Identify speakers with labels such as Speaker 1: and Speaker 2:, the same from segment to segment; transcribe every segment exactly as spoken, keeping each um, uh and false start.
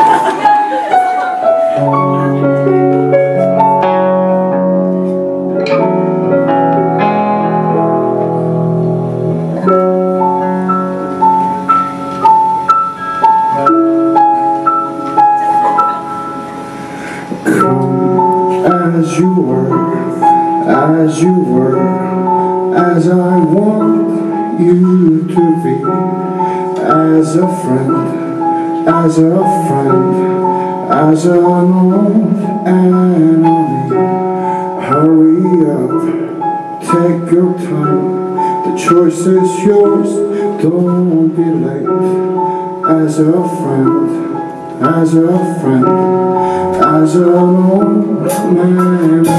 Speaker 1: As you were, as you were, as I want you to be, as a friend, as a friend, as an old enemy. Hurry up, take your time, the choice is yours, don't be late. As a friend, as a friend, as an old man.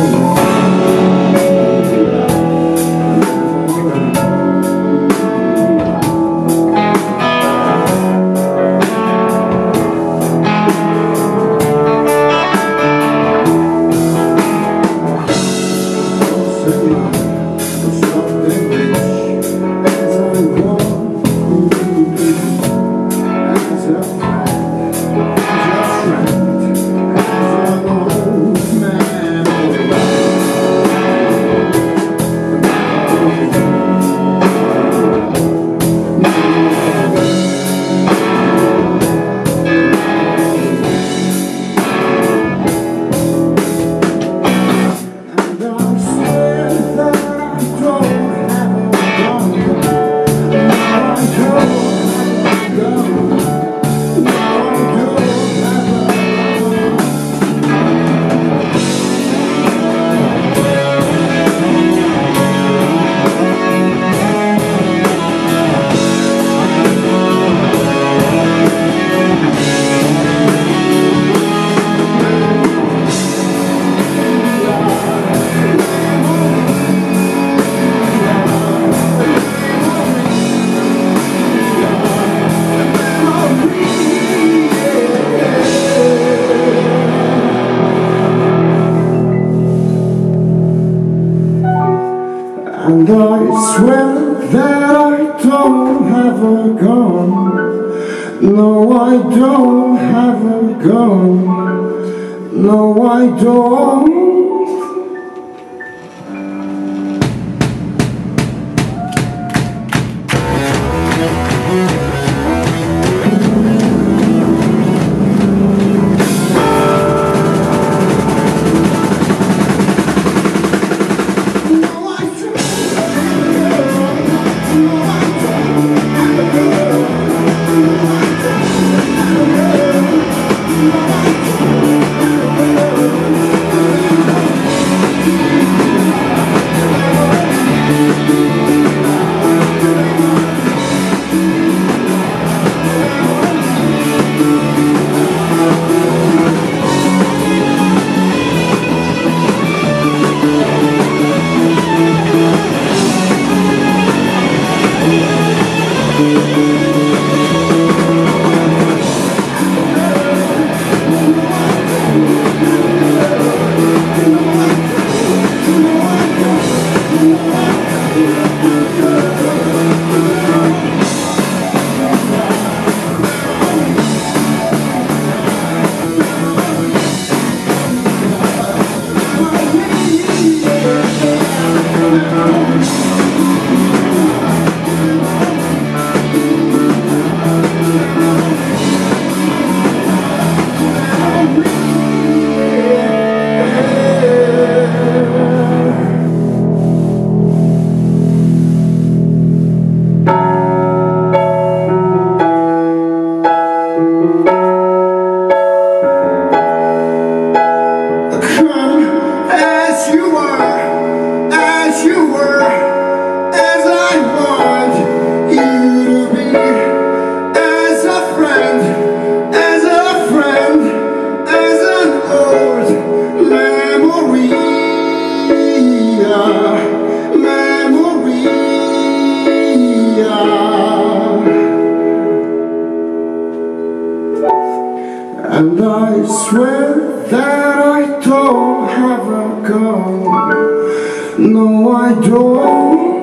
Speaker 1: And I swear that I don't have a gun. No, I don't have a gun. No, I don't. And I swear that I don't have a gun. No, I don't.